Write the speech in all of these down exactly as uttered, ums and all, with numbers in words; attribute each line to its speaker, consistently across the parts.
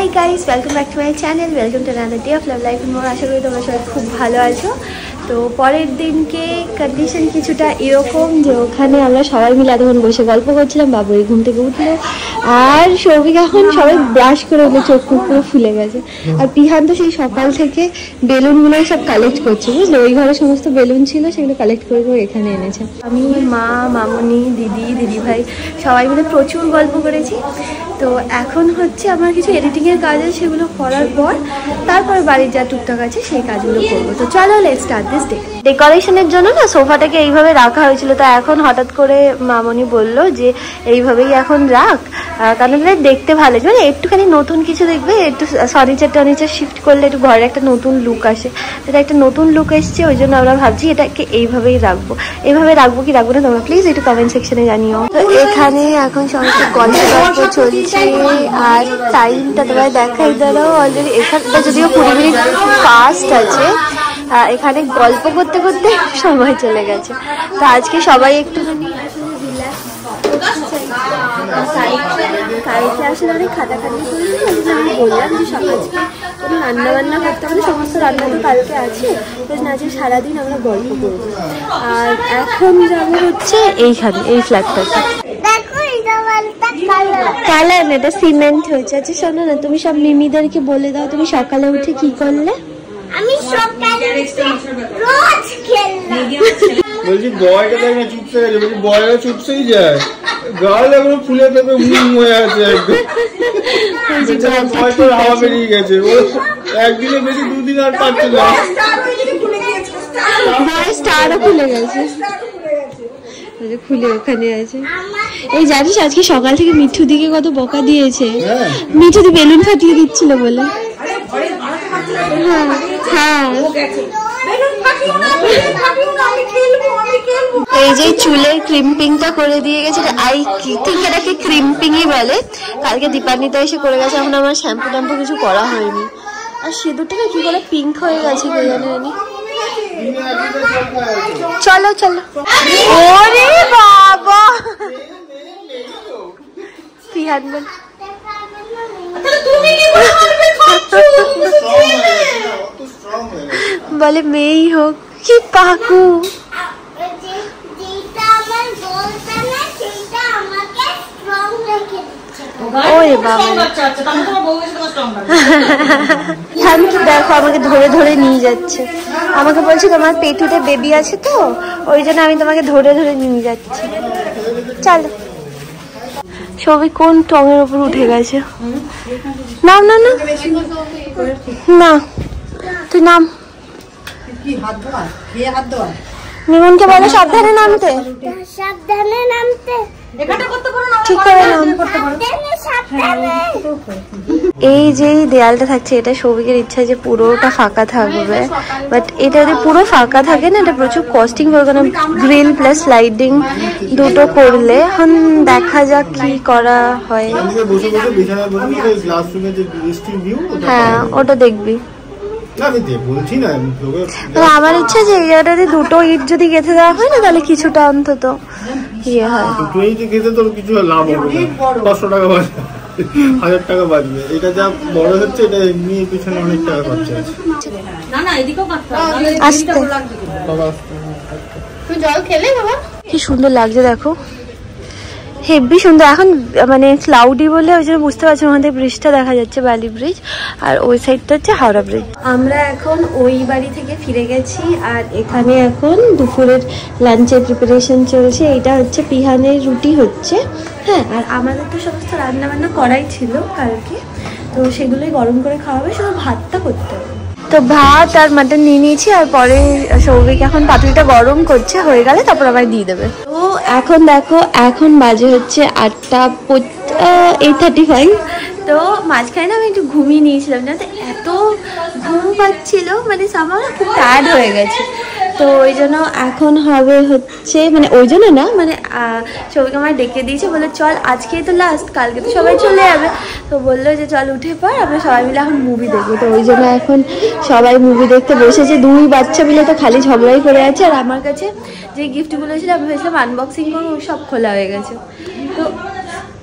Speaker 1: High guys, welcome back to my channel, welcome to another day of love life. More আশা করি তোমরা সবাই খুব ভালো আছো। তো পরের দিনকে কন্ডিশন কিছুটা এরকম যে ওখানে আমরা সবাই মিলে এতক্ষণ বসে গল্প করছিলাম, বাবুই ঘুম থেকে উঠলো আর সৌভিক এখন সবাই ব্রাশ করে উঠলো, চোখ মুখ পুরো ফুলে গেছে। আর পিহান তো সেই সকাল থেকে বেলুনগুলো সব কালেক্ট করছে, বুঝলো? ওই ঘরে সমস্ত বেলুন ছিল, সেগুলো কালেক্ট করে করে এখানে এনেছে। আমি, মা, মামনি, দিদি, দিদিভাই সবাই মিলে প্রচুর গল্প করেছি। তো এখন হচ্ছে আমার কিছু এডিটিংয়ের কাজ আছে, সেগুলো করার পর তারপর বাড়ির যা টুকটাক আছে সেই কাজগুলো করবো। তো চলো লেটস স্টার্ট দিস ডে। ডেকোরেশনের জন্য না সোফাটাকে এইভাবে রাখা হয়েছিল, তা এখন হঠাৎ করে মামনি বলল যে এইভাবেই এখন রাখ, কারণ দেখতে ভালো লাগবে, মানে একটুখানি নতুন কিছু দেখবে, একটু ফার্নিচার টার্নিচার শিফট করলে একটু ঘরে একটা নতুন লুক আসে। এটা একটা নতুন লুক এসছে, ওই জন্য আমরা ভাবছি এটাকে এইভাবেই রাখবো। এইভাবে রাখবো কি রাখবো না তোমরা প্লিজ একটু কমেন্ট সেকশনে জানিও। তো এখানে এখন সমস্ত গল্প গল্প চলছে আর টাইমটা তোমায় দেখাই দাঁড়াও। অলরেডি এখানটা যদিও কুড়ি মিনিট ফাস্ট আছে, এখানে গল্প করতে করতে সময় চলে গেছে। তো আজকে সবাই একটুখানি কালকে আসলে অনেক খাটাখাটি করেছি, আমি বললাম যে সকাল থেকে কোনো রান্না বান্না করতে হবে, সমস্ত রান্না তো কালকে আছে, আজকে সারাদিন আমরা গল্প করবো। আর এখন যাবো হচ্ছে এইখানে, এই ফ্ল্যাটটাতে। কালার না, এটা সিমেন্ট হয়েছে। আচ্ছা শোনো না, তুমি সব মিমিদেরকে বলে দাও তুমি সকালে উঠে কি করলে। আমি সকালে রোজ খেললাম।
Speaker 2: বলছি বয়টা দেখ না চুপসে গেছে, বলছি বয়টা চুপসেই যায়, গাল এগুলো ফুলে পেপে মুম হয়ে আছে একদম, হাওয়া বেরিয়ে গেছে। ও একদিনে বেশি দুদিন আর পাচ্ছে না,
Speaker 1: স্টারও খুলে গেছে, খুলে ওখানে আছে। এই জানিস আজকে সকাল থেকে মিঠু দিকে কত বকা দিয়েছে। মিঠু দি বেলুন ফাটিয়ে দিচ্ছিল বলে। হ্যাঁ হ্যাঁ, এই যে চুলের ক্রিম্পিংটা করে দিয়ে গেছে, আই থিঙ্ক এটাকে ক্রিম্পিংই বলে। কালকে দীপান্বিতা এসে করে গেছে, এখন আমার শ্যাম্পু ট্যাম্পু কিছু করা হয়নি। আর সিঁদুরটা কি করে পিঙ্ক হয়ে গেছে কে জানে। চলো চলো। ওরে বাবা, পিহান বল বলে মেয়েই হোক কি পাকু। ওরে বাবা, দেখো আমাকে ধরে ধরে নিয়ে যাচ্ছে, আমাকে বলছে তোমার পেটুতে বেবি আছে তো ওই জন্য আমি তোমাকে ধরে ধরে নিয়ে যাচ্ছি। চলো। সবই কোন টঙের উপর উঠে গেছে। নাম না না না, তুই নাম। মিমনকে বলো সাবধানে নামতে, সাবধানে নামতে, ঠিক করে নাম। এই যে দেয়ালটা থাকছে, এটা সৌভিকের ইচ্ছা যে পুরোটা ফাঁকা থাকবে, বাট এটা যদি পুরো ফাঁকা থাকে না এটা প্রচুর কস্টিং হবে, কারণ গ্রিল প্লাস লাইটিং দুটো করলে। এখন দেখা যাক কি করা হয়। হ্যাঁ ওটা দেখবি। আমার ইচ্ছা যে এই জায়গাটাতে দুটো ইট যদি গেঁথে দেওয়া হয় না তাহলে কিছুটা অন্তত ইয়ে হয়।
Speaker 2: দুটো ইট গেঁথে তোর কিছু লাভ হবে না, পাঁচশো টাকা বাঁচবে, হাজার টাকা বাঁচবে। এটা যা বড় হচ্ছে এটা এমনি পিছনে অনেক টাকা খরচা আছে।
Speaker 1: আস্তে জল খেলে বাবা, কি সুন্দর লাগছে দেখো, হেভি সুন্দর। এখন মানে ক্লাউডি বলে ওই জন্য বুঝতে পারছি ওখান থেকে ব্রিজটা দেখা যাচ্ছে, বালি ব্রিজ, আর ওই সাইডটা হচ্ছে হাওড়া ব্রিজ। আমরা এখন ওই বাড়ি থেকে ফিরে গেছি আর এখানে এখন দুপুরের লাঞ্চের প্রিপারেশন চলছে। এইটা হচ্ছে পিহানের রুটি হচ্ছে, হ্যাঁ। আর আমাদের তো সমস্ত রান্না বান্না করাই ছিল কালকে, তো সেগুলোই গরম করে খাওয়া হবে, শুধু ভাতটা করতে হবে। তো ভাত আর মাটন নিয়ে নিয়েছি, আর পরে সৌভিক এখন পাতুরিটা গরম করছে, হয়ে গেলে তারপর আবার দিয়ে দেবে। তো এখন দেখো এখন বাজে হচ্ছে আটটা এইট থার্টি ফাইভ। তো মাঝখানে না আমি একটু ঘুমিয়ে নিয়েছিলাম, জানতে এত ঘুম পাচ্ছিল, মানে আমার খুব টায়ার্ড হয়ে গেছে। তো ওই জন্য এখন হবে হচ্ছে মানে ওই জন্য না মানে সবাইকে আমার ডেকে দিয়েছে, বলে চল আজকেই তো লাস্ট, কালকে তো সবাই চলে যাবে। তো বললো যে চল উঠে পর আমরা সবাই মিলে এখন মুভি দেখবো। তো ওই জন্য এখন সবাই মুভি দেখতে বসেছে। দুই বাচ্চা মিলে তো খালি ঝগড়াই করে আছে। আর আমার কাছে যে গিফটগুলো ছিল আমি ভেবেছিলাম আনবক্সিং করবো, সব খোলা হয়ে গেছে। তো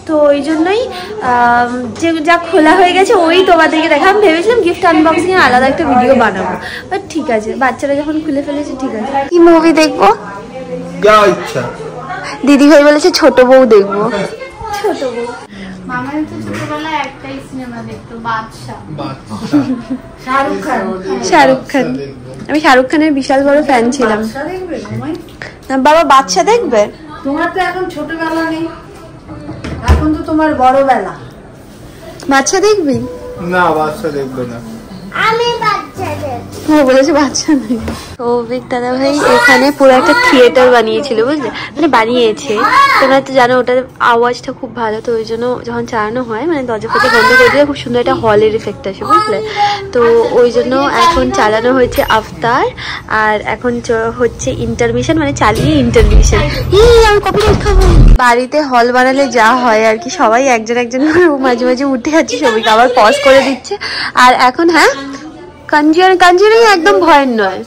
Speaker 1: তো ওই জন্যই যে যা খোলা হয়ে গেছে ওই তোমাদেরকে দেখা। আমি ভেবেছিলাম গিফট আনবক্সিং এ আলাদা একটা ভিডিও বানাবো, বাট ঠিক আছে, বাচ্চারা যখন খুলে ফেলেছে ঠিক আছে। কি মুভি দেখবো?
Speaker 2: যা ইচ্ছা।
Speaker 1: দিদি ভাই বলেছে ছোট বউ দেখবো। ছোট বউ
Speaker 3: মামার তো ছোটবেলায় একটাই সিনেমা দেখতো, বাদশা।
Speaker 1: শাহরুখ খান। শাহরুখ খান, আমি শাহরুখ খানের বিশাল বড় ফ্যান ছিলাম। বাবা বাদশা দেখবে?
Speaker 3: তোমার তো এখন ছোটবেলা নেই, এখন তো তোমার বড় বেলা।
Speaker 1: বাচ্চা দেখবি?
Speaker 2: না বাচ্চা দেখবে না,
Speaker 3: আমি বাচ্চা দেখ।
Speaker 1: হ্যাঁ বলেছে বাচ্চা নেই। সৌভিক দাদা ভাই এখানে পুরো একটা থিয়েটার বানিয়েছিল, বুঝলে, মানে বানিয়েছে। তোমরা তো জানো ওটার আওয়াজটা খুব ভালো, তো ওই জন্য যখন চালানো হয় মানে দরজা ফরজা বন্ধ করে দিলে খুব সুন্দর একটা হলের এফেক্ট আসে, বুঝলে। তো ওই জন্য এখন চালানো হয়েছে আফতার, আর এখন হচ্ছে ইন্টারমিশন, মানে চালিয়ে ইন্টারমিশন। আমি কপিরাইট খাবো। বাড়িতে হল বানালে যা হয় আর কি, সবাই একজন একজন করে মাঝে মাঝে উঠে যাচ্ছে, সৌভিক আবার পজ করে দিচ্ছে। আর এখন হ্যাঁ কনজিউরিং কনজিউরিং একদম ভয়ের নয়।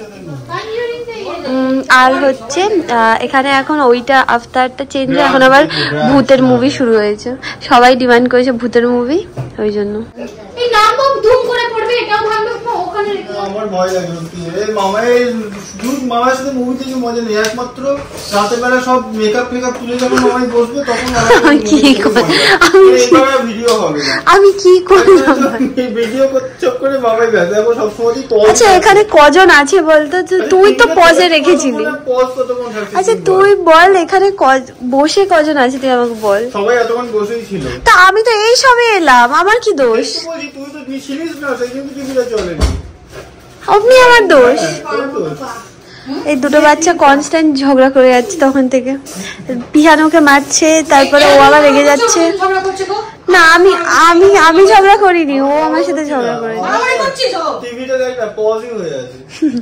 Speaker 1: আর হচ্ছে এখানে এখন ওইটা আফতারটা চেঞ্জ হয়ে এখন আবার ভূতের মুভি শুরু হয়েছে, সবাই ডিমান্ড করেছে ভূতের মুভি, ওই জন্য।
Speaker 3: এই নাম বম ধুম করে পড়বে, এটাও ভাবলো ওখানে রেখে।
Speaker 2: আমার ভয় লাগে সত্যি। এই মামাই দুধ মামার সাথে মুভি দেখে মজা নেই, একমাত্র রাতের বেলা সব মেকআপ ফেকআপ তুলে যখন মামাই বসবে তখন
Speaker 1: আমি কি
Speaker 2: ভিডিও হবে না।
Speaker 1: আমি কি করলাম?
Speaker 2: ভিডিও করতে করে মামাই ব্যস্ত, এখন সবসময়।
Speaker 1: আচ্ছা এখানে কজন আছে বলতো? তুই তো পজে রেখেছিলি। আচ্ছা তুই বল এখানে বসে কজন আছে, তুই আমাকে বল।
Speaker 2: সবাই এতক্ষণ বসেই ছিল।
Speaker 1: তা আমি তো এই সবে এলাম, আমার কি দোষ?
Speaker 2: তুই তো ছিলিস না, সেই জন্য টিভিটা চলেনি।
Speaker 1: আপনি আমার দোষ। এই দুটো বাচ্চা কনস্ট্যান্ট ঝগড়া করে যাচ্ছে তখন থেকে, পিয়ানোকে মারছে, তারপরে ও আবার রেগে যাচ্ছে। না আমি আমি আমি ঝগড়া করিনি, ও আমার সাথে ঝগড়া করে।
Speaker 2: টিভিটা দেখ না, পজই হয়ে আছে।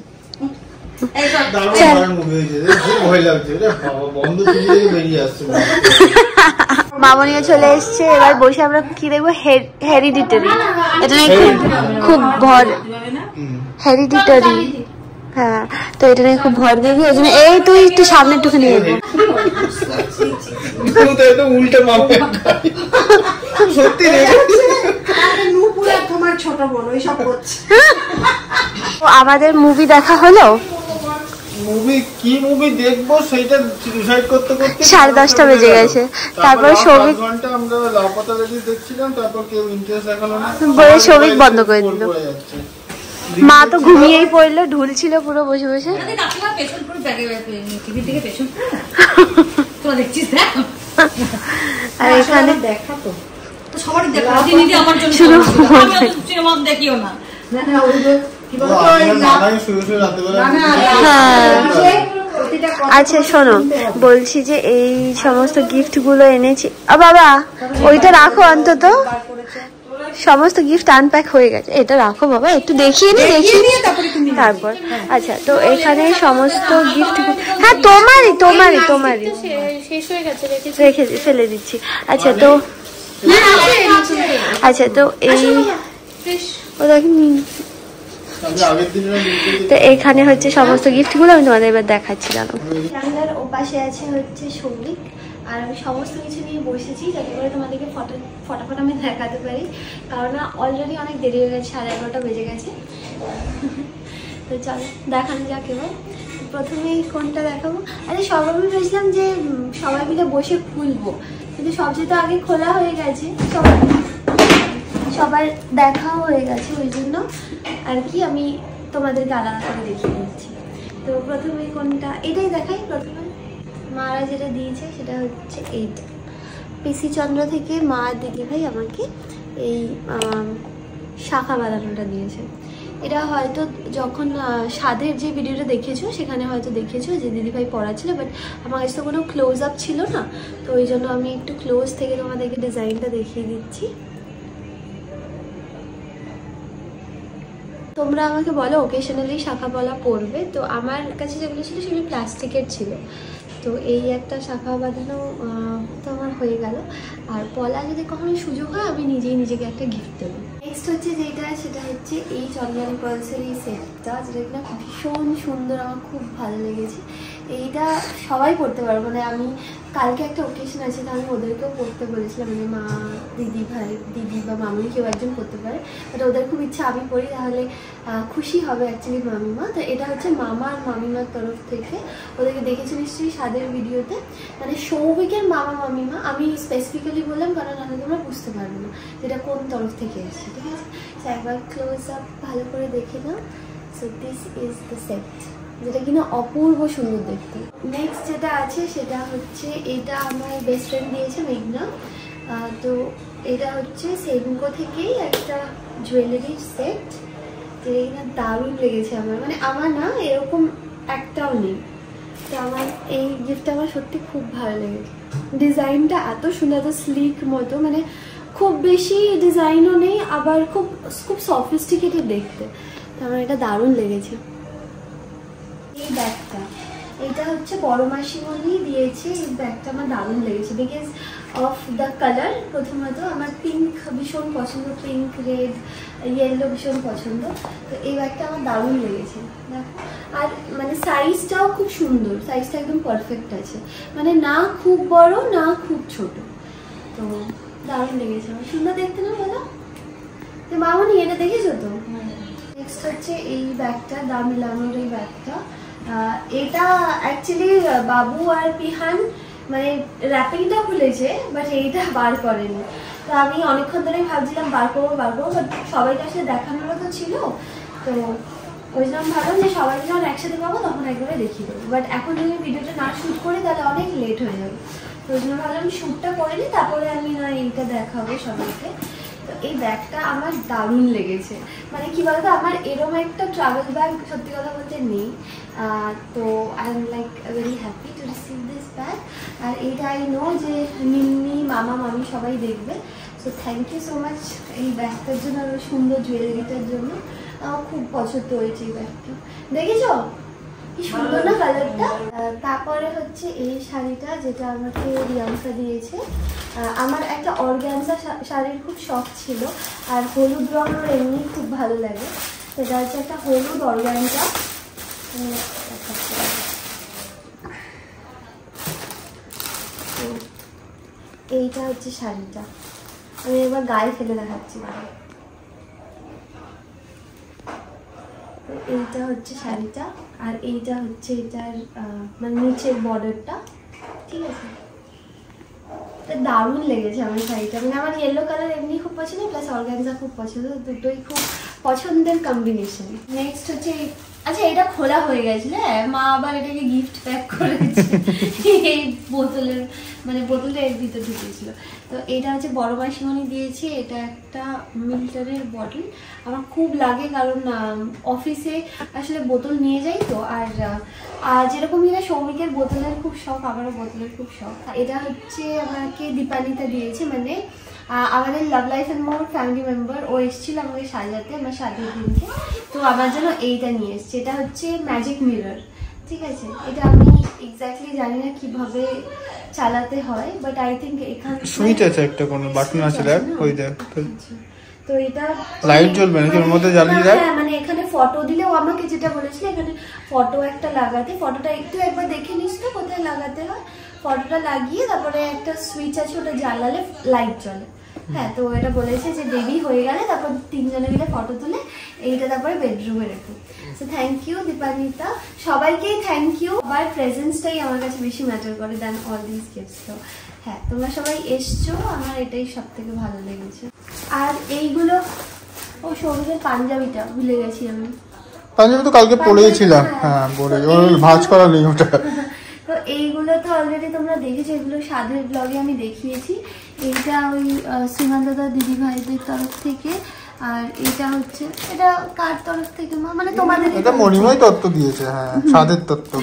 Speaker 1: মামনিও চলে এসছে, এবার বসে আমরা কি দেখবো? হেরিডিটারি। এটা নিয়ে খুব খুব ভর, হেরিডিটারি। হ্যাঁ তো এটা নিয়ে খুব ভর দেখবি, ওই জন্য এই তুই একটু সামনে একটুখানি এগো।
Speaker 2: উল্টে মামা সত্যি
Speaker 3: তোমার ছোট বোন ওইসব করছে।
Speaker 1: আমাদের মুভি দেখা হলো।
Speaker 2: মুভি কি মুভি দেখবো সেটা ডিসাইড করতে করতে
Speaker 1: সাড়ে দশটা বেজে গেছে। তারপর সৌভিক
Speaker 2: ঘন্টা আমরা লাপতা লেডি দেখছিলাম, তারপর কেউ ইন্টারেস্ট দেখালো না
Speaker 1: বলে সৌভিক বন্ধ করে দিল। মা তো ঘুমিয়েই পড়লো, ঢুলছিল পুরো বসে বসে। আর এখানে
Speaker 3: দেখা তো
Speaker 4: সবারই দেখা, আমার জন্য সিনেমা দেখিও না।
Speaker 1: আচ্ছা শোনো, বলছি যে এই সমস্ত গিফট গুলো এনেছি। বাবা ওইটা রাখো, অন্তত সমস্ত গিফট আনপ্যাক হয়ে গেছে, এটা রাখো বাবা, একটু দেখিয়ে নি দেখিয়ে নিয়ে তারপর। আচ্ছা তো এখানে সমস্ত গিফট, হ্যাঁ তোমারই তোমারই তোমারই
Speaker 3: শেষ হয়ে গেছে,
Speaker 1: রেখে ফেলে দিচ্ছি। আচ্ছা তো আচ্ছা তো এই ও দেখেন, তো এখানে হচ্ছে সমস্ত গিফট গুলো আমি তোমাদের এবার দেখাচ্ছিলাম। জানলার ওপাশে আছে হচ্ছে সৌভিক, আর আমি সমস্ত কিছু নিয়ে বসেছি যাতে করে তোমাদেরকে ফটো ফটাফট আমি দেখাতে পারি, কারণ অলরেডি অনেক দেরি হয়ে গেছে, সাড়ে এগারোটা বেজে গেছে। তো চলো দেখানো যাক। এবার প্রথমেই কোনটা দেখাবো? আরে সবাই ভেবেছিলাম যে সবাই মিলে বসে খুলবো, কিন্তু সবচেয়ে তো আগে খোলা হয়ে গেছে, সবাই সবার দেখাও হয়ে গেছে, ওই জন্য আর কি আমি তোমাদেরকে আলাদা করে দেখিয়ে দিচ্ছি। তো প্রথমে কোনটা, এটাই দেখাই। প্রথমে মারা যেটা দিয়েছে সেটা হচ্ছে এইটা, পিসি চন্দ্র থেকে মা দিদি ভাই আমাকে এই শাখা বাঁধানোটা দিয়েছে। এটা হয়তো যখন স্বাদের যে ভিডিওটা দেখেছো সেখানে হয়তো দেখেছো যে দিদিভাই পড়া ছিল, বাট আমার কাছে তো কোনো ক্লোজ আপ ছিল না, তো ওই জন্য আমি একটু ক্লোজ থেকে তোমাদেরকে ডিজাইনটা দেখিয়ে দিচ্ছি। তোমরা আমাকে বলো ওকেশনালি শাখা পলা পরবে, তো আমার কাছে যেগুলো ছিল সেগুলো প্লাস্টিকের ছিল। তো এই একটা শাখা বাঁধানো তো আমার হয়ে গেল, আর পলা যদি কখনো সুযোগ হয় আমি নিজেই নিজেকে একটা গিফট দেবো। নেক্সট হচ্ছে যেটা, সেটা হচ্ছে এই চন্দ্রানী পালসের এই সেটটা, যেটা কিনা ভীষণ সুন্দর, আমার খুব ভালো লেগেছে। এইটা সবাই পরতে পারবে, মানে আমি কালকে একটা ওকেশন আছে তো আমি ওদেরকেও পরতে বলেছিলাম, মানে মা দিদি ভাই দিদি বা মামি কেউ একজন পরতে পারে, বাট ওদের খুব ইচ্ছা আমি পরি, তাহলে খুশি হবে অ্যাকচুয়ালি মামিমা। তো এটা হচ্ছে মামা আর মামিমার তরফ থেকে, ওদেরকে দেখেছি নিশ্চয়ই স্বাদের ভিডিওতে, মানে সৌভিকের মামা মামিমা, আমি স্পেসিফিক্যালি বললাম কারণ আমি তোমরা বুঝতে পারবে না যেটা কোন তরফ থেকে এসেছে, ঠিক আছে? তো একবার ক্লোজ আপ ভালো করে দেখে নাও। So this is the set, যেটা কিনা অপূর্ব সুন্দর দেখতে। নেক্সট যেটা আছে সেটা হচ্ছে এটা আমার বেস্ট ফ্রেন্ড দিয়েছে মেঘনা। তো এটা হচ্ছে সেভিঙ্কো থেকেই একটা জুয়েলারির সেট, যেটা কিনা দারুণ লেগেছে আমার, মানে আমার না এরকম একটাও নেই, তো আমার এই গিফটটা আমার সত্যি খুব ভালো লেগেছে। ডিজাইনটা এত সুন্দর, এত স্লিক মতো, মানে খুব বেশি ডিজাইনও নেই, আবার খুব খুব সফিস্টিকেটেড দেখতে, তো আমার এটা দারুণ লেগেছে। এই ব্যাগটা, এটা হচ্ছে বড় মাসিমণি দিয়েছে, এই ব্যাগটা আমার দারুণ লেগেছে বিকজ অফ দ্য কালার। প্রথমত আমার পিঙ্ক ভীষণ পছন্দ, পিঙ্ক রেড ইয়েলো ভীষণ পছন্দ, তো এই ব্যাগটা আমার দারুণ লেগেছে দেখো। আর মানে সাইজটাও খুব সুন্দর, সাইজটা একদম পারফেক্ট আছে, মানে না খুব বড় না খুব ছোট, তো দারুণ লেগেছে আমার। সুন্দর দেখতে না বলো? তো মামনি এটা দেখেছো তো? নেক্সট হচ্ছে এই ব্যাগটা, দা মিলানোর এই ব্যাগটা। এটা অ্যাকচুয়ালি বাবু আর পিহান মানে র্যাপিংটা খুলেছে, বাট এইটা বার করেনি, তো আমি অনেকক্ষণ ধরেই ভাবছিলাম বার করবো বার করবো, বাট সবাইকে আসলে দেখানোরও তো ছিল, তো ওই জন্য ভাবলাম যে সবাইকে যখন একসাথে পাবো তখন একবারে দেখিয়ে দেবো, বাট এখন যদি ভিডিওটা না শ্যুট করি তাহলে অনেক লেট হয়ে যাবে, তো ওই জন্য ভাবলাম শ্যুটটা করে নিই তারপরে আমি না এইটা দেখাবো সবাইকে। তো এই ব্যাগটা আমার দারুণ লেগেছে, মানে কি বলতো আমার এরকম একটা ট্রাভেল ব্যাগ সত্যি কথা বলতে নেই, তো I am like very happy to receive this bag. আর এইটা আই নো যে মিন্নি মামা মামি সবাই দেখবে, so thank you so much এই ব্যাগটার জন্য আর সুন্দর জুয়েলারিটার জন্য, আমার খুব পছন্দ হয়েছে এই ব্যাগটা, দেখেছো কি সুন্দর না কালারটা। তারপরে হচ্ছে এই শাড়িটা যেটা আমাকে রিয়াংসা দিয়েছে, আমার একটা অর্গানজা শাড়ির খুব শখ ছিল, আর হলুদ রঙের এমনি খুব ভালো লাগে, সেটা হচ্ছে একটা হলুদ অর্গানজা। এইটা হচ্ছে শাড়িটা, আমি এবার গায়ে ফেলে দেখাচ্ছি, এইটা হচ্ছে শাড়িটা, আর এইটা হচ্ছে এটার মানে নিচের বর্ডারটা, ঠিক আছে? দারুণ লেগেছে আমার শাড়িটা, মানে আমার ইয়েলো কালার এমনি খুব পছন্দ, প্লাস অর্গানজা খুব পছন্দ, দুটোই খুব পছন্দের কম্বিনেশন। নেক্সট হচ্ছে আচ্ছা এটা খোলা হয়ে গেছিল, হ্যাঁ মা আবার এটাকে গিফট প্যাক করেছে এই বোতলের মানে বোতলের ভিতর ঢুকিয়েছিল। তো এটা হচ্ছে বড় মাসিমণি দিয়েছে, এটা একটা মিল্টনের বটল, আমার খুব লাগে কারণ অফিসে আসলে বোতল নিয়ে যাই তো, আর আর যেরকম কিনা সৌমিকের বোতলের খুব শখ, আমারও বোতলের খুব শখ। এটা হচ্ছে আমাকে দীপানিতা দিয়েছে, মানে আমাদের love life and more family member, ও এসেছিল আমাকে সাজাতে আমার শাদির দিনকে, তো আমার জন্য এইটা নিয়ে এসছে, এটা হচ্ছে ম্যাজিক মিরর, ঠিক আছে? এটা আমি এক্স্যাক্টলি জানি না কিভাবে চালাতে হয়, বাট আই থিঙ্ক এখানে
Speaker 2: সুইচ আছে, একটা কোনো বাটন আছে, দেখ ওই দেখ,
Speaker 1: তো এটা
Speaker 2: লাইট জ্বলবে নাকি ওর মধ্যে জ্বালিয়ে দেখ,
Speaker 1: হ্যাঁ মানে এখানে ফটো দিলে ও আমাকে যেটা বলেছিল এখানে ফটো একটা লাগাতে, ফটোটা একটু একবার দেখে নিস না কোথায় লাগাতে হয়, ফটোটা লাগিয়ে তারপরে একটা সুইচ আছে ওটা জ্বালালে লাইট জ্বলে, হ্যাঁ তো এটা বলেছে যে বেবি হয়ে গেলে তারপর তিনজনে মিলে ফটো তুলে এইটা তারপরে বেডরুমে রেখো। সো থ্যাংক ইউ দীপানিতা, সবাইকেই থ্যাংক ইউ, আবার প্রেজেন্সটাই আমার কাছে বেশি ম্যাটার করে দ্যান অল দিস গিফটস। তো হ্যাঁ তোমরা সবাই এসছো, আমার এটাই সব থেকে ভালো লেগেছে। আর এইগুলো ও সৌভিকের পাঞ্জাবিটা ভুলে গেছি আমি,
Speaker 2: পাঞ্জাবি তো কালকে পরেছিলাম, হ্যাঁ বলে ওর ভাঁজ করা নেই ওটা।
Speaker 1: তো এইগুলো তো অলরেডি তোমরা দেখেছো, এগুলো স্বাদের ব্লগে আমি দেখিয়েছি, এইটা ওই শ্রীমান দাদা দিদি ভাইদের তরফ থেকে, আর এটা হচ্ছে এটা কার তরফ থেকে মা, মানে তোমাদের
Speaker 2: এটা মণিময় তত্ত্ব দিয়েছে, হ্যাঁ স্বাদের তত্ত্ব,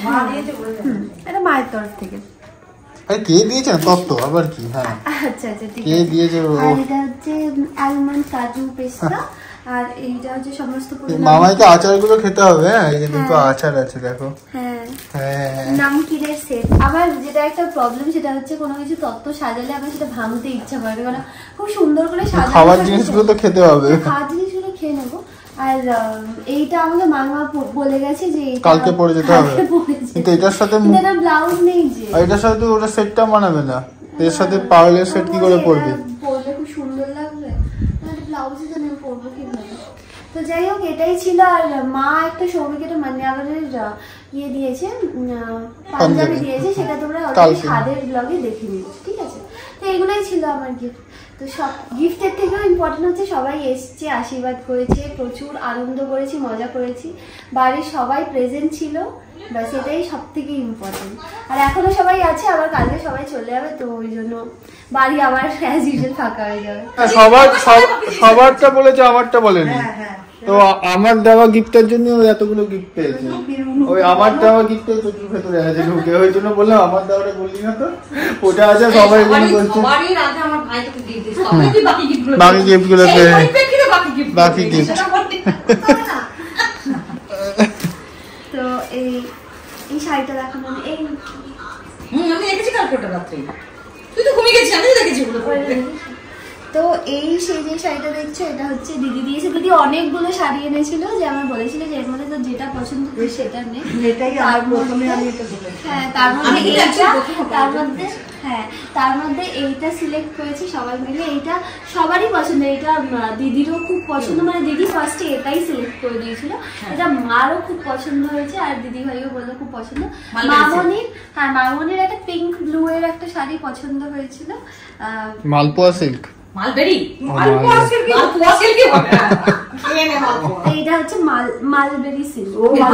Speaker 1: এটা মায়ের তরফ থেকে।
Speaker 2: আরে কে দিয়েছে না তত্ত্ব আবার কি, হ্যাঁ
Speaker 1: আচ্ছা আচ্ছা ঠিক
Speaker 2: কে
Speaker 1: আছে।
Speaker 2: দিয়েছে?
Speaker 1: আর এটা হচ্ছে আলমন্ড কাজু পেস্তা, আর এইটা হচ্ছে সমস্ত
Speaker 2: মামাইকে আচারগুলো খেতে হবে, হ্যাঁ এই যে দুটো আচার আছে দেখো,
Speaker 1: হ্যাঁ
Speaker 2: হ্যাঁ
Speaker 1: নামকিনের সেট। আবার যেটা একটা প্রবলেম সেটা হচ্ছে কোনো কিছু তত্ত্ব সাজালে আমার সেটা ভাঙতে ইচ্ছা করে, কারণ খুব সুন্দর করে সাজানো,
Speaker 2: খাবার জিনিসগুলো তো খেতে হবে,
Speaker 1: খাওয়ার জিনিসগুলো খেয়ে নেবো, আর এইটা আমাকে মামা বলে গেছে যে
Speaker 2: কালকে পরে যেতে হবে, কিন্তু এটার সাথে
Speaker 1: ব্লাউজ নেই যে,
Speaker 2: এটার সাথে ওটা সেটটা মানাবে না, এর সাথে পার্লের সেট কি করে পরবে?
Speaker 1: পরলে খুব সুন্দর লাগবে, তাহলে ব্লাউজই তো আমি পরবো কিভাবে? তো যাই হোক এটাই ছিল। আর মা একটা সৌভিক একটা মান্যাগরের ইয়ে দিয়েছে, পাঞ্জাবি দিয়েছে, সেটা তোমরা স্বাদের ব্লগে দেখে নিও, ঠিক আছে? তো এগুলোই ছিল আমার গিফট। তো সব গিফটের থেকেও ইম্পর্টেন্ট হচ্ছে সবাই এসছে, আশীর্বাদ করেছে, প্রচুর আনন্দ করেছি, মজা করেছি, বাড়ির সবাই প্রেজেন্ট ছিল, ব্যাস এটাই সব থেকে ইম্পর্টেন্ট। আর এখনো সবাই আছে, আবার কালকে সবাই চলে যাবে, তো ওই জন্য বাড়ি আবার অ্যাজ ইউজুয়াল ফাঁকা হয়ে যাবে।
Speaker 2: সবার সবারটা বলেছে, আমারটা বলেনি। তো আমার দেওয়া গিফটের জন্য ওই এতগুলো গিফট পেয়েছে, ওই আমার দেওয়া গিফটে প্রচুর ভেতরে আছে ঢুকে, ওই জন্য বললাম আমার দেওয়াটা বললি না তো, ওটা আছে সবাই বলছে বাকি গিফট গুলো বাকি গিফট।
Speaker 1: তো এই এই শাড়িটা দেখানো, এই
Speaker 4: হুম আমি দেখেছি কালকে ওটা রাত্রে, তুই তো ঘুমিয়ে গেছিস, আমি দেখেছি ওগুলো।
Speaker 1: তো এই সেই যে শাড়িটা দেখছো, এটা হচ্ছে দিদি দিয়েছে। দিদি অনেকগুলো শাড়ি এনেছিল, যে আমার বলেছিল যে এর মধ্যে তো যেটা পছন্দ করে সেটা নেই, তার মধ্যে হ্যাঁ তার মধ্যে এইটা, তার মধ্যে হ্যাঁ তার মধ্যে এইটা সিলেক্ট করেছি সবাই মিলে। এইটা সবারই পছন্দ, এটা দিদিরও খুব পছন্দ, মানে দিদি ফার্স্টে এটাই সিলেক্ট করে দিয়েছিল, এটা মারও খুব পছন্দ হয়েছে, আর দিদি ভাইও বললো খুব পছন্দ। মামনির হ্যাঁ মামনির একটা পিঙ্ক ব্লু এর একটা শাড়ি পছন্দ হয়েছিল,
Speaker 2: মালপোয়া সিল্ক,
Speaker 4: মালবেরি, মালপোয়া সিল্ক, মালপোয়া সিল্ক
Speaker 1: এইটা হচ্ছে মাল মালবেরি সিল্ক।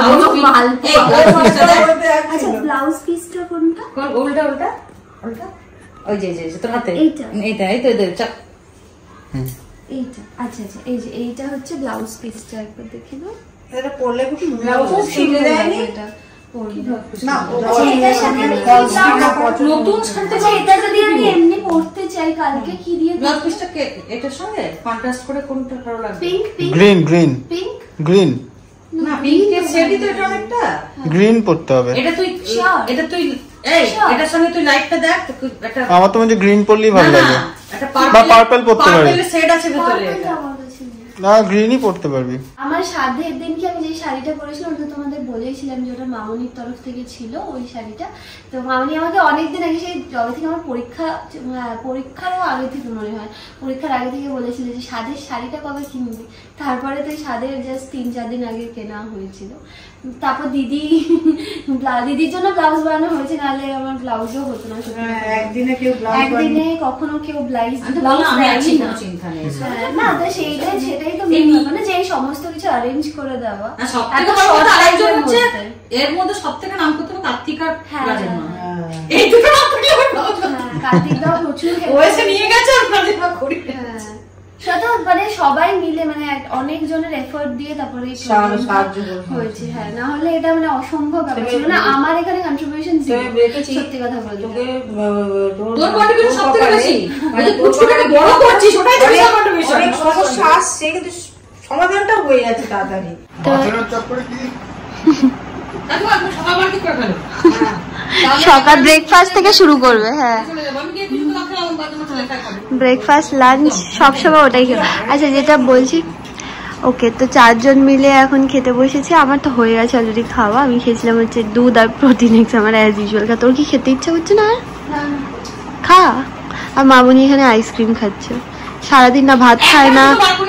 Speaker 1: আচ্ছা ব্লাউজ পিসটা কোনটা?
Speaker 4: কোন ওলটা ওলটা ওলটা ওই যে যে তোর হাতে
Speaker 1: এইটা
Speaker 4: এইটা এই তো এই চাপ
Speaker 1: এইটা। আচ্ছা আচ্ছা এই যে এইটা হচ্ছে ব্লাউজ পিসটা, একবার দেখে নাও।
Speaker 3: এটা পরলে খুব ব্লাউজ ছিঁড়ে দেয়নি
Speaker 1: এটা
Speaker 3: না,
Speaker 1: এটার সাথে আমি
Speaker 4: নতুন শাড়িতে
Speaker 1: এটা যদি আমি এমনি পরতে চাই কালকে কি দিয়ে
Speaker 4: ব্লাউজ পিসটা কে এটার সঙ্গে কন্ট্রাস্ট করে কোনটা ভালো লাগবে?
Speaker 1: Pink pink
Speaker 2: green green
Speaker 1: pink
Speaker 2: green
Speaker 4: না পিঙ্কের শেডই তো এটা অনেকটা,
Speaker 2: গ্রিন পড়তে হবে।
Speaker 4: এটা তুই এটা তুই এই এটার সঙ্গে তুই লাইটটা দেখ, একটা
Speaker 2: আমার তো মনে গ্রিন পরলেই ভালো লাগে,
Speaker 4: একটা
Speaker 2: বা পার্পল পরতে পারি,
Speaker 4: পার্পল শেড আছে ভিতরে,
Speaker 2: না গ্রিনই পরতে পারবি।
Speaker 1: আমার সাধের দিনকে আমি যে শাড়িটা পরেছিলাম ওটা তোমাদের বলেছিলাম যে ওটা মামনির তরফ থেকে ছিল ওই শাড়িটা। তো মামনি আমাকে অনেকদিন আগে, সেই যবে থেকে আমার পরীক্ষা পরীক্ষারও আগে থেকে মনে হয়, পরীক্ষার আগে থেকে বলেছিল যে সাধের শাড়িটা কবে কিনবি। তারপরে তো সাধের জাস্ট তিন চার দিন আগে কেনা হয়েছিল। তারপর দিদি দিদির জন্য ব্লাউজ বানানো হয়েছে, নাহলে আমার ব্লাউজও হতো না।
Speaker 3: একদিনে কেউ ব্লাউজ
Speaker 1: একদিনে কখনো কেউ ব্লাউজ ব্লাউজ না, তো সেইটাই সেটাই তো মানে যে সমস্ত কিছু অ্যারেঞ্জ করে দেওয়া।
Speaker 4: এর মধ্যে সব থেকে নাম করতে হবে কার্তিক আর রাজেন্দ্র,
Speaker 1: হ্যাঁ
Speaker 4: এই দুটো নাম করলে
Speaker 1: কার্তিক দাও প্রচুর
Speaker 4: ওয়েসে নিয়ে গেছে আর রাজেন্দ্র করি।
Speaker 1: হ্যাঁ সেটা মানে সবাই মিলে মানে অনেক জনের এফোর্ট দিয়ে তারপরে হয়েছে। হ্যাঁ না হলে এটা মানে অসম্ভব ব্যাপার ছিল না। আমার এখানে কন্ট্রিবিউশন সত্যি কথা বলতে
Speaker 4: তোর কন্ট্রিবিউশন সবথেকে বেশি, মানে তুই ছোটটাকে বড় করছিস ওটাই তো কন্ট্রিবিউশন।
Speaker 3: অনেক সমস্যা আসছে কিন্তু সমাধানটা হয়ে যাচ্ছে তাড়াতাড়ি।
Speaker 1: সকাল ব্রেকফাস্ট থেকে শুরু করবে। হ্যাঁ ব্রেকফাস্ট লাঞ্চ সবসময় ওটাই খেয়ে। আচ্ছা যেটা বলছি, ওকে তো চারজন মিলে এখন খেতে বসেছি। আমার তো হয়ে গেছে অলরেডি খাওয়া, আমি খেয়েছিলাম হচ্ছে দুধ আর প্রোটিন এক্স, আমার অ্যাজ ইউজুয়াল খা। তোর কি খেতে ইচ্ছা করছে না? খা। আর মামনি এখানে আইসক্রিম খাচ্ছে, সারাদিন না ভাত খায় না,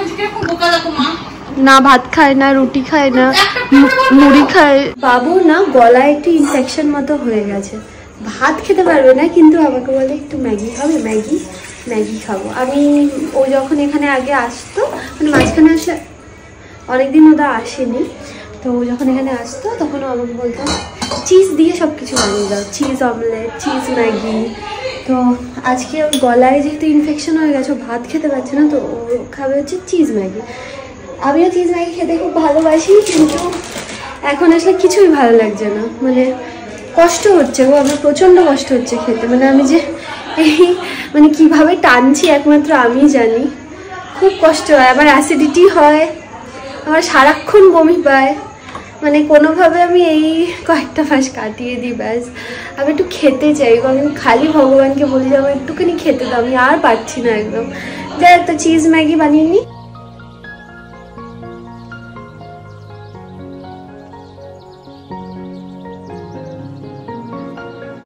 Speaker 1: না ভাত খায় না, রুটি খায় না, মুড়ি খায়। বাবু না গলায় একটু ইনফেকশন মতো হয়ে গেছে, ভাত খেতে পারবে না, কিন্তু আমাকে বলে একটু ম্যাগি খাবে, ম্যাগি ম্যাগি খাবো। আমি ও যখন এখানে আগে আসতো, মানে মাঝখানে আসে অনেকদিন ওটা আসেনি, তো ও যখন এখানে আসতো তখন ও আমাকে বলতো চিজ দিয়ে সব কিছু বানিয়ে দাও, চিজ অমলেট, চিজ ম্যাগি। তো আজকে ওর গলায় যেহেতু ইনফেকশন হয়ে গেছে, ভাত খেতে পারছে না, তো ও খাবে হচ্ছে চিজ ম্যাগি। আমিও চিজ ম্যাগি খেতে খুব ভালোবাসি, কিন্তু এখন আসলে কিছুই ভালো লাগছে না, মানে কষ্ট হচ্ছে গো, আমার প্রচণ্ড কষ্ট হচ্ছে খেতে। মানে আমি যে এই মানে কীভাবে টানছি একমাত্র আমি জানি, খুব কষ্ট হয়। আবার অ্যাসিডিটি হয়, আমার সারাক্ষণ বমি পায়, মানে কোনোভাবে আমি এই কয়েকটা মাস কাটিয়ে দিই ব্যাস। আমি একটু খেতে চাই, কারণ আমি খালি ভগবানকে বলি যে আমার একটুখানি খেতে দাও, আমি আর পারছি না একদম। যাই একটা চিজ ম্যাগি বানিয়ে নিই।